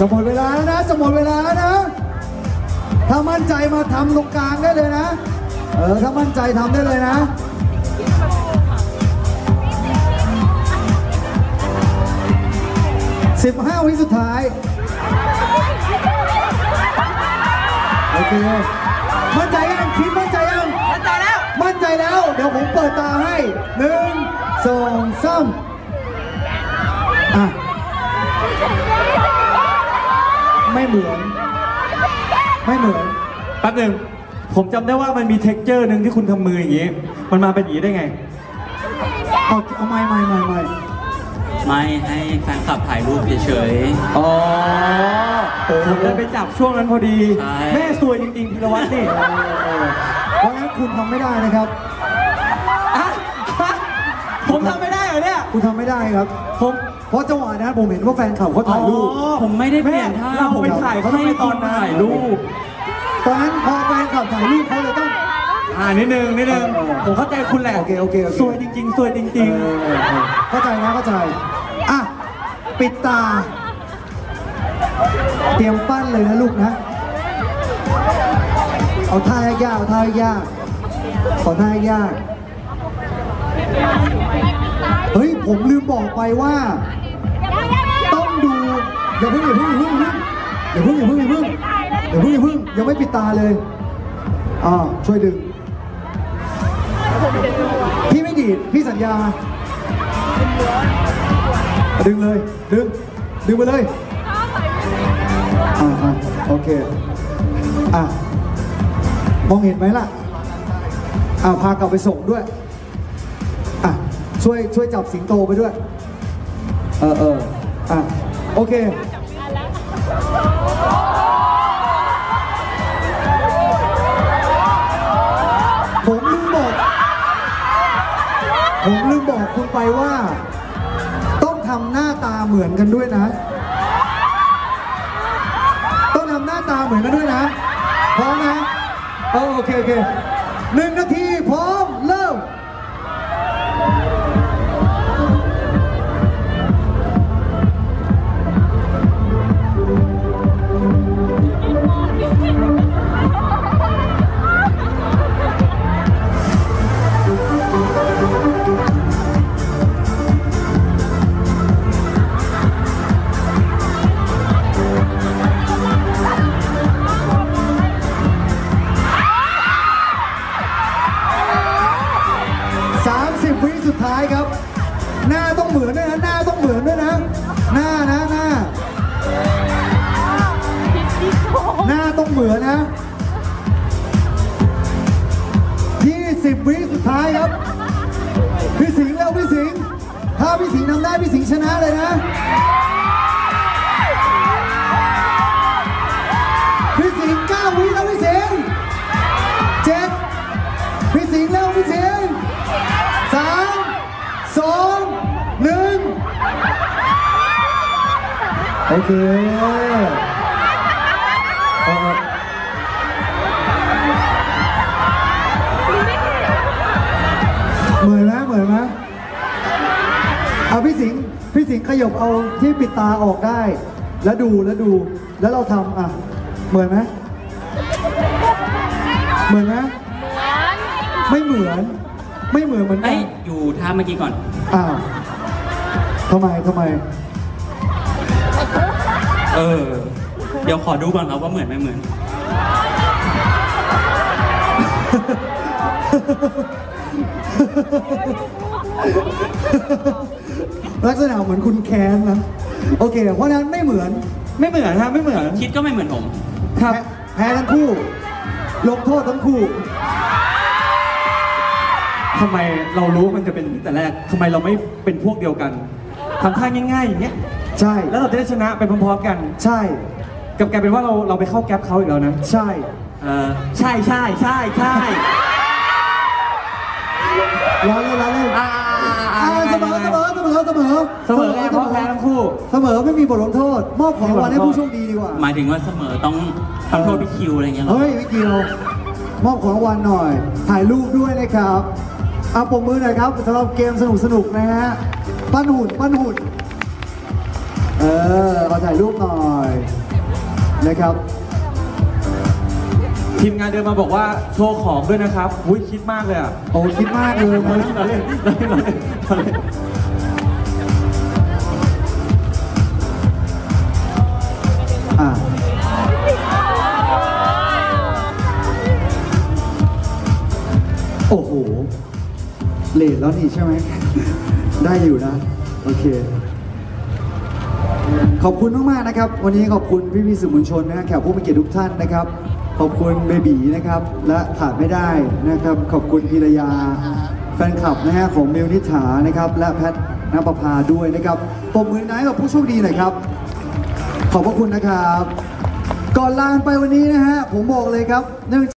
จะหมดเวลาแล้วนะจะหมดเวลาแล้วนะถ้ามั่นใจมาทำตรงกลางได้เลยนะถ้ามั่นใจทำได้เลยนะ15 วิสุดท้ายโอเคมั่นใจยังคิดมั่นใจยังมั่นใจแล้วเดี๋ยวผมเปิดตาให้1 2 3ไม่เหมือนแป๊บหนึ่งผมจำได้ว่ามันมีเท็กเจอร์หนึ่งที่คุณทำมืออย่างนี้มันมาเป็นอย่างนี้ได้ไงเอาไม่ให้แฟนคลับถ่ายรูปเฉยๆอ๋อผมเลยไปจับช่วงนั้นพอดีแม่สวยจริงๆพิรวัตรนี่เพราะงั้นคุณทำไม่ได้นะครับผมทำไม่ได้เหรอเนี่ยคุณทำไม่ได้ครับเพราะจังหวะนั้นผมเห็นว่าแฟนคลับเขาถ่ายรูปผมไม่ได้เปลี่ยนท่าเราไปถ่ายเขาไม่ตอนถ่ายรูปตอนนั้นพอแฟนคลับถ่ายรูปเขาเลยต้องนิดนึงผมเข้าใจคุณแหละโอเคสวยจริงๆเข้าใจนะปิดตาเตรียมปั้นเลยนะลูกนะเอาท่ายากขอท่ายากเฮ้ยผมลืมบอกไปว่าต้องดูอย่าเพิ่งยังไม่ปิดตาเลยช่วยดึงพี่ไม่ดีดพี่สัญญาดึงเลยดึงไปเลยโอเคมองเห็นไหมล่ะพากลับไปส่งด้วยช่วยจับสิงโตไปด้วยโอเคผมลืมบอกคุณไปว่าต้องทำหน้าตาเหมือนกันด้วยนะพร้อมนะโอเค1 นาทีพร้อมเริ่ม30 วิสุดท้ายครับหน้าต้องเหมือนด้วยนะหน้าต้องเหมือนด้วยนะหน้าต้องเหมือนนะ20 วิสุดท้ายครับพี่สิงห์แล้วพี่สิงห์ถ้าพี่สิงห์ทำได้พี่สิงห์ชนะเลยนะพี่สิงห์9 วิแล้วพี่สิงห์7พี่สิงห์แล้วพี่สิงห์3 2 1โอเคเหมือนไหมพี่สิงห์ขยบเอาที่ปิดตาออกได้แล้วดูแล้วเราทำเหมือนไหมไม่เหมือนกันอยู่ท่าเมื่อกี้ก่อนทำไมเดี๋ยวขอดูก่อนครับว่าเหมือนไม่เหมือนลักษณะเหมือนคุณแค้นนะโอเคเพราะนั้นไม่เหมือนคิดก็ไม่เหมือนผมครับแพ้ทั้งคู่ลงโทษทั้งคู่ทำไมเรารู้มันจะเป็นแต่แรกทำไมเราไม่เป็นพวกเดียวกันทำท่าง่ายๆอย่างเงี้ยใช่แล้วเราจะได้ชนะไปพร้อมๆกันใช่กับกลายเป็นว่าเราไปเข้าแก๊ปเขาอีกแล้วนะใช่ใช่ล้อเล่นเสมอเพราะแพ้ทั้งคู่เสมอไม่มีบทลงโทษมอบของรางวัลให้ผู้โชคดีดีกว่าหมายถึงว่าเสมอต้องทำโทษพี่คิวอะไรเงี้ยเฮ้ยพี่คิวมอบของรางวัลหน่อยถ่ายรูปด้วยนะครับปรบมือหน่อยครับสำหรับเกมสนุกนะฮะปั้นหุ่นขอถ่ายรูปหน่อยนะครับทีมงานเดินมาบอกว่าโชว์ของด้วยนะครับอุ้ยคิดมากเลยอ่ะโอ้คิดมากเลยเราเล่นอ่ะโอ้โหเลทแล้วนี่ใช่ไหม ได้อยู่นะ โอเค ขอบคุณมากๆนะครับ วันนี้ขอบคุณพี่ๆสื่อมวลชนนะฮะแขกผู้มีเกียรติทุกท่านนะครับ ขอบคุณเบบีนะครับ และขาดไม่ได้นะครับ ขอบคุณพิรยาแฟนคลับนะฮะของมิวนิษฐานะครับ และแพทณปภาด้วยนะครับปรบมือหน่อยให้กับผู้โชคดีหน่อยครับ ขอบพระคุณนะครับ ก่อนลาไปวันนี้นะฮะผมบอกเลยครับเนื่อง